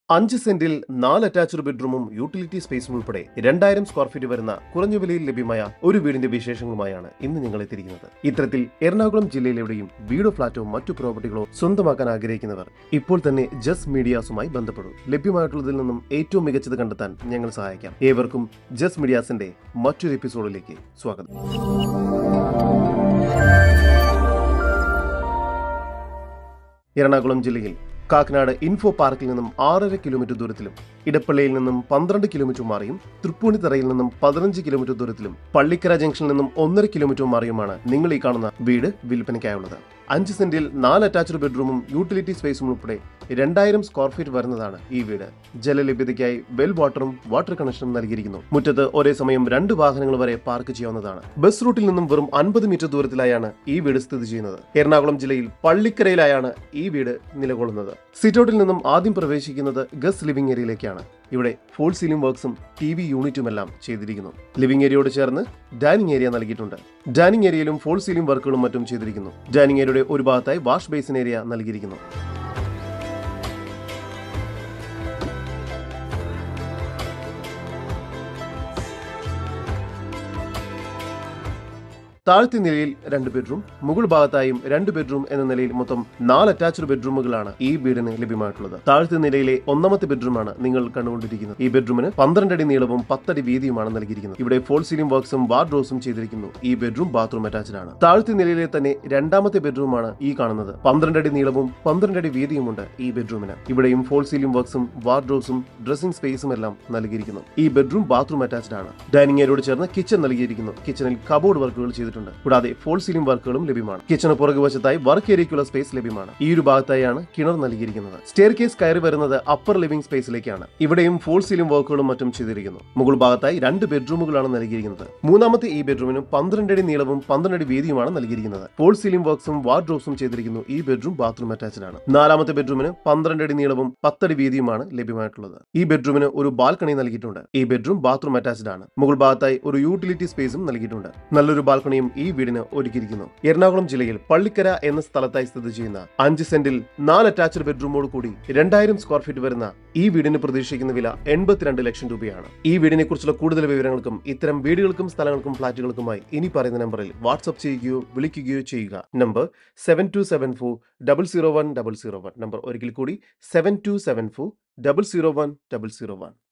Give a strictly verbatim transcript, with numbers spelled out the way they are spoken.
അഞ്ച് സെന്റിൽ നാല് അറ്റാച്ച്ഡ് ബെഡ്റൂമും യൂട്ടിലിറ്റി സ്പേസും ഉൾപ്പെടെ രണ്ടായിരം സ്ക്വയർ ഫീറ്റ് വരുന്ന കുറഞ്ഞ വിലയിൽ ലഭ്യമായ ഒരു വീടിന്റെ വിശേഷങ്ങളുമായാണ് ഇന്ന് നിങ്ങൾ എത്തിയിരിക്കുന്നത്. ഇത്തരത്തിൽ എറണാകുളം ജില്ലയിലെവിടെയും വീടോ ഫ്ളാറ്റോ മറ്റു പ്രോപ്പർട്ടികളോ സ്വന്തമാക്കാൻ ആഗ്രഹിക്കുന്നവർ ഇപ്പോൾ തന്നെ ജസ് മീഡിയാസുമായി ബന്ധപ്പെടും. ലഭ്യമായിട്ടുള്ളതിൽ നിന്നും ഏറ്റവും മികച്ചത് കണ്ടെത്താൻ ഞങ്ങൾ സഹായിക്കാം. ഏവർക്കും ജസ് മീഡിയാസിന്റെ മറ്റൊരു എപ്പിസോഡിലേക്ക് സ്വാഗതം. എറണാകുളം ജില്ലയിൽ കാക്കനാട് ഇൻഫോ പാർക്കിൽ നിന്നും ആറര കിലോമീറ്റർ ദൂരത്തിലും ഇടപ്പള്ളിയിൽ നിന്നും പന്ത്രണ്ട് കിലോമീറ്റർ മാറിയും തൃപ്പൂണിത്തറയിൽ നിന്നും പതിനഞ്ച് കിലോമീറ്റർ ദൂരത്തിലും പള്ളിക്കര ജംഗ്ഷനിൽ നിന്നും ഒന്നര കിലോമീറ്റർ മാറിയുമാണ് നിങ്ങൾ ഈ കാണുന്ന വീട് വിൽപ്പനയ്ക്കായുള്ളത്. അഞ്ച് സെന്റിൽ നാല് അറ്റാച്ച്ഡ് ബെഡ്റൂമും യൂട്ടിലിറ്റി സ്പേസും ഉൾപ്പെടെ രണ്ടായിരം സ്ക്വയർ ഫീറ്റ് വരുന്നതാണ് ഈ വീട്. ജലലഭ്യതയ്ക്കായി വെൽ വാട്ടറും വാട്ടർ കണക്ഷനും നൽകിയിരിക്കുന്നു. മുറ്റത്ത് ഒരേ സമയം രണ്ട് വാഹനങ്ങൾ വരെ പാർക്ക് ചെയ്യാവുന്നതാണ്. ബസ് റൂട്ടിൽ നിന്നും വെറും അൻപത് മീറ്റർ ദൂരത്തിലായാണ് ഈ വീട് സ്ഥിതി ചെയ്യുന്നത്. എറണാകുളം ജില്ലയിൽ പള്ളിക്കരയിലായാണ് ഈ വീട് നിലകൊള്ളുന്നത്. സിറ്റൗട്ടിൽ നിന്നും ആദ്യം പ്രവേശിക്കുന്നത് ഗസ്റ്റ് ലിവിംഗ് ഏരിയയിലേക്കാണ്. ഇവിടെ ഫോൾ സീലിംഗ് വർക്ക്സും ടി വി യൂണിറ്റുമെല്ലാം ചെയ്തിരിക്കുന്നു. ലിവിംഗ് ഏരിയയോട് ചേർന്ന് ഡൈനിങ് ഏരിയ നൽകിയിട്ടുണ്ട്. ഡൈനിങ് ഏരിയയിലും ഫോൾ സീലിംഗ് വർക്കുകളും മറ്റും ചെയ്തിരിക്കുന്നു. ഡൈനിങ് ഏരിയയുടെ ഒരു ഭാഗത്തായി വാഷ് ബേസിൻ ഏരിയ നൽകിയിരിക്കുന്നു. താഴത്തെ നിലയിൽ രണ്ട് ബെഡ്റൂം, മുകൾ ഭാഗത്തായും രണ്ട് ബെഡ്റൂം എന്ന നിലയിൽ മൊത്തം നാല് അറ്റാച്ച്ഡ് ബെഡ്റൂമുകളാണ് ഈ വീടിന് ലഭ്യമായിട്ടുള്ളത്. താഴത്തെ നിലയിലെ ഒന്നാമത്തെ ബെഡ്റൂമാണ് നിങ്ങൾ കണ്ടുകൊണ്ടിരിക്കുന്നത്. ഈ ബെഡ്റൂമിന് പന്ത്രണ്ട് അടി നീളവും പത്തടി വീതിയുമാണ് നൽകിയിരിക്കുന്നത്. ഇവിടെ ഫോൾ സീലിംഗ് വർക്ക്സും വാർഡ്രോബ്സും ചെയ്തിരിക്കുന്നു. ഈ ബെഡ്റൂം ബാത്റൂം അറ്റാച്ച്ഡ് ആണ്. താഴത്തെ നിലയിലെ തന്നെ രണ്ടാമത്തെ ബെഡ്റൂമാണ് ഈ കാണുന്നത്. പന്ത്രണ്ട് അടി നീളവും പന്ത്രണ്ട് അടി വീതിയുമുണ്ട് ഈ ബെഡ്റൂമിന്. ഇവിടെയും ഫോൾ സീലിംഗ് വർക്ക്സും വാർഡ്രോബ്സും ഡ്രസ്സിംഗ് സ്പേസും എല്ലാം നൽകിയിരിക്കുന്നു. ഈ ബെഡ്റൂം ബാത്റൂം അറ്റാച്ച്ഡ് ആണ്. ഡൈനിങ് ഏരിയയോട് ചേർന്ന് കിച്ചൺ നൽകിയിരിക്കുന്നു. കിച്ചണിൽ കബോർഡ് വർക്കുകൾ ചെയ്തിട്ടുണ്ട്. കൂടാതെ ഫോൾ സീലിംഗ് വർക്കുകളും ലഭ്യമാണ്. കിച്ചണ് പുറകു വശത്തായി വർക്ക് ഏരിയയ്ക്കുള്ള സ്പേസ് ലഭ്യമാണ്. ഈ ഒരു ഭാഗത്തായാണ് കിണർ നൽകിയിരിക്കുന്നത്. സ്റ്റെയർ കേസ് കയറി വരുന്നത് അപ്പർ ലിവിംഗ് സ്പേസിലേക്കാണ്. ഇവിടെയും ഫോൾ സീലിംഗ് വർക്കുകളും മറ്റും ചെയ്തിരിക്കുന്നു. മുകൾ ഭാഗത്തായി രണ്ട് ബെഡ്റൂമുകളാണ് നൽകിയിരിക്കുന്നത്. മൂന്നാമത്തെ ഈ ബെഡ്റൂമിനും പന്ത്രണ്ട് അടി നീളവും പന്ത്രണ്ട് അടി വീതിയുമാണ് നൽകിയിരിക്കുന്നത്. ഫോൾ സീലിംഗ് വർക്ക്സും വാർഡ്രോബ്സും ചെയ്തിരിക്കുന്നു. ഈ ബെഡ്റൂം ബാത്റൂം അറ്റാച്ച്ഡ് ആണ്. നാലാമത്തെ ബെഡ്റൂമിന് പന്ത്രണ്ട് അടി നീളവും പത്തടി വീതിയുമാണ് ലഭ്യമായിട്ടുള്ളത്. ഈ ബെഡ്റൂമിന് ഒരു ബാൽക്കണി നൽകിയിട്ടുണ്ട്. ഈ ബെഡ്റൂം ബാത്റൂം അറ്റാച്ച്ഡ് ആണ്. മുകൾ ഭാഗത്തായി ഒരു യൂട്ടിലിറ്റി സ്പേസും നൽകിയിട്ടുണ്ട്. നല്ലൊരു ബാൽക്കണിയും ഈ വീടിന് ഒരുക്കിയിരിക്കുന്നു. എറണാകുളം ജില്ലയിൽ പള്ളിക്കര എന്ന സ്ഥലത്തായി സ്ഥിതി ചെയ്യുന്ന അഞ്ച് സെന്റിൽ നാല് അറ്റാച്ച്ഡ് ബെഡ്റൂമോട് കൂടി രണ്ടായിരം സ്ക്വയർ ഫീറ്റ് വരുന്ന ഈ വീടിന് പ്രതീക്ഷിക്കുന്ന വില എൺപത്തിരണ്ട് ലക്ഷം രൂപയാണ്. ഈ വീടിനെ കുറിച്ചുള്ള കൂടുതൽ വിവരങ്ങൾക്കും ഇത്തരം വീടുകൾക്കും സ്ഥലങ്ങൾക്കും ഫ്ളാറ്റുകൾക്കുമായി ഇനി പറയുന്ന നമ്പറിൽ വാട്സ്ആപ്പ് ചെയ്യുകയോ വിളിക്കുകയോ ചെയ്യുക. Number seven two seven four double zero one double zero one. Number ഒരിക്കൽ കൂടി seven two seven four double zero one double zero one.